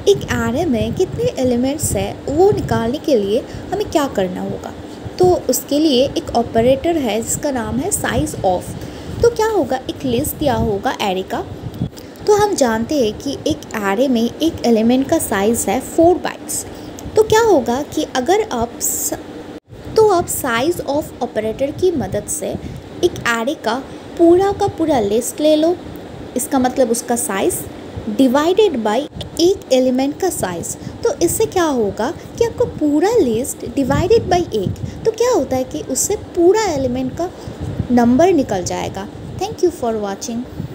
एक एरे में कितने एलिमेंट्स है वो निकालने के लिए हमें क्या करना होगा। तो उसके लिए एक ऑपरेटर है जिसका नाम है साइज़ ऑफ। तो क्या होगा, एक लिस्ट दिया होगा एरे का। तो हम जानते हैं कि एक एरे में एक एलिमेंट का साइज़ है 4 बाइट्स। तो क्या होगा कि अगर आप साइज़ ऑफ ऑपरेटर की मदद से एक एरे का पूरा लिस्ट ले लो, इसका मतलब उसका साइज़ डिवाइडेड बाय एक एलिमेंट का साइज़। तो इससे क्या होगा कि आपको पूरा लिस्ट डिवाइडेड बाय एक, तो क्या होता है कि उससे पूरा एलिमेंट का नंबर निकल जाएगा। Thank you for watching.